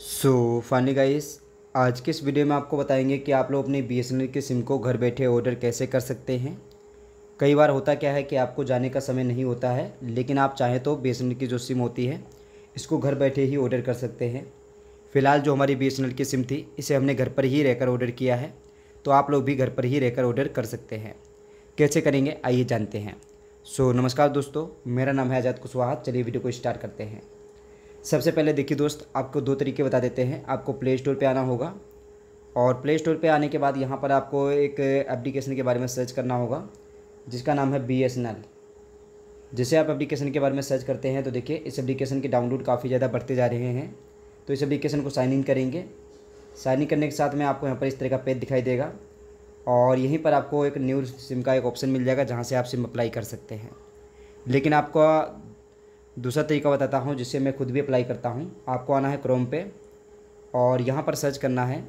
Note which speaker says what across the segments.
Speaker 1: Finally guys, आज के इस वीडियो में आपको बताएंगे कि आप लोग अपनी बीएसएनएल की सिम को घर बैठे ऑर्डर कैसे कर सकते हैं। कई बार होता क्या है कि आपको जाने का समय नहीं होता है, लेकिन आप चाहें तो बीएसएनएल की जो सिम होती है इसको घर बैठे ही ऑर्डर कर सकते हैं। फ़िलहाल जो हमारी बीएसएनएल की सिम थी इसे हमने घर पर ही रहकर ऑर्डर किया है, तो आप लोग भी घर पर ही रहकर ऑर्डर कर सकते हैं। कैसे करेंगे आइए जानते हैं। नमस्कार दोस्तों, मेरा नाम है आज़ाद कुशवाहा। चलिए वीडियो को स्टार्ट करते हैं। सबसे पहले देखिए दोस्त, आपको दो तरीके बता देते हैं। आपको प्ले स्टोर पे आना होगा और प्ले स्टोर पे आने के बाद यहाँ पर आपको एक एप्लीकेशन के बारे में सर्च करना होगा जिसका नाम है बीएसएनएल। जैसे आप एप्लीकेशन के बारे में सर्च करते हैं तो देखिए इस एप्लीकेशन के डाउनलोड काफ़ी ज़्यादा बढ़ते जा रहे हैं। तो इस एप्लीकेशन को साइन इन करेंगे। साइन इन करने के साथ में आपको यहाँ पर इस तरह का पेज दिखाई देगा और यहीं पर आपको एक न्यू सिम का एक ऑप्शन मिल जाएगा जहाँ से आप सिम अप्लाई कर सकते हैं। लेकिन आपको दूसरा तरीका बताता हूँ जिससे मैं खुद भी अप्लाई करता हूँ। आपको आना है क्रोम पे और यहाँ पर सर्च करना है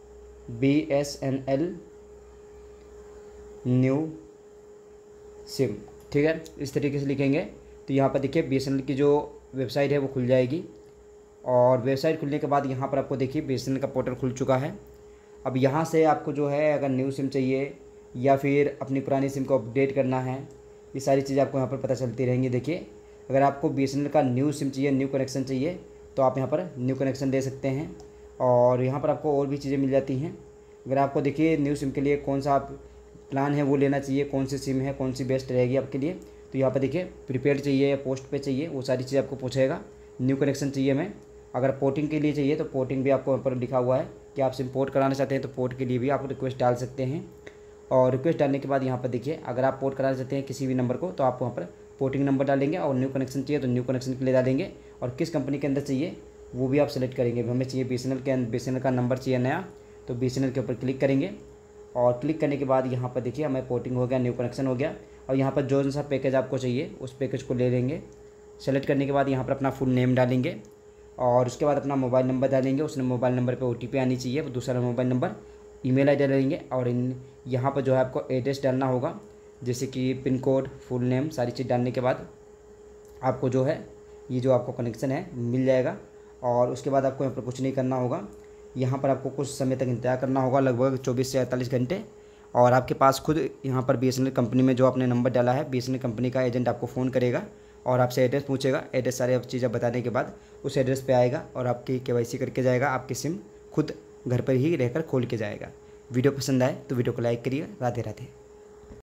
Speaker 1: BSNL न्यू सिम। ठीक है, इस तरीके से लिखेंगे तो यहाँ पर देखिए BSNL की जो वेबसाइट है वो खुल जाएगी। और वेबसाइट खुलने के बाद यहाँ पर आपको देखिए BSNL का पोर्टल खुल चुका है। अब यहाँ से आपको जो है अगर न्यू सिम चाहिए या फिर अपनी पुरानी सिम को अपडेट करना है, ये सारी चीज़ें आपको यहाँ पर पता चलती रहेंगी। देखिए अगर आपको BSNL का न्यू सिम चाहिए, न्यू कनेक्शन चाहिए, तो आप यहाँ पर न्यू कनेक्शन ले सकते हैं और यहाँ पर आपको और भी चीज़ें मिल जाती हैं। अगर आपको देखिए न्यू सिम के लिए कौन सा प्लान है वो लेना चाहिए, कौन सी सिम है, कौन सी बेस्ट रहेगी आपके लिए, तो यहाँ पर देखिए प्रीपेड चाहिए या पोस्ट पे चाहिए, वो सारी चीज़ें आपको पूछेगा। न्यू कनेक्शन चाहिए मैं, अगर पोर्टिंग के लिए चाहिए तो पोर्टिंग भी आपको यहाँ पर लिखा हुआ है कि आप सिम पोर्ट कराना चाहते हैं तो पोर्ट के लिए भी आप रिक्वेस्ट डाल सकते हैं। और रिक्वेस्ट डालने के बाद यहाँ पर देखिए अगर आप पोर्ट कराना चाहते हैं किसी भी नंबर को तो आप वहाँ पर पोर्टिंग नंबर डालेंगे और न्यू कनेक्शन चाहिए तो न्यू कनेक्शन के लिए डालेंगे और किस कंपनी के अंदर चाहिए वो भी आप सेलेक्ट करेंगे। हमें चाहिए BSNL का नंबर चाहिए नया, तो BSNL के ऊपर क्लिक करेंगे और क्लिक करने के बाद यहाँ पर देखिए हमें पोर्टिंग हो गया, न्यू कनेक्शन हो गया। और यहाँ पर जो सा पैकेज आपको चाहिए उस पैकेज को ले लेंगे। सेलेक्ट करने के बाद यहाँ पर अपना फुल नेम डालेंगे और उसके बाद अपना मोबाइल नंबर डालेंगे। उस मोबाइल नंबर पर OTP आनी चाहिए, दूसरा मोबाइल नंबर, ईमेल ID डालेंगे और यहाँ पर जो है आपको एड्रेस डालना होगा, जैसे कि पिन कोड, फुल नेम, सारी चीज़ डालने के बाद आपको जो है ये जो आपको कनेक्शन है मिल जाएगा। और उसके बाद आपको यहाँ पर कुछ नहीं करना होगा। यहाँ पर आपको कुछ समय तक इंतजार करना होगा, लगभग 24 से 48 घंटे। और आपके पास खुद यहाँ पर BSNL कंपनी में जो आपने नंबर डाला है BSNL कंपनी का एजेंट आपको फ़ोन करेगा और आपसे एड्रेस पूछेगा। एड्रेस सारे चीज़ें बताने के बाद उस एड्रेस पे आएगा और आपकी KYC करके जाएगा। आपकी सिम खुद घर पर ही रहकर खोल के जाएगा। वीडियो पसंद आए तो वीडियो को लाइक करिए। राधे राधे।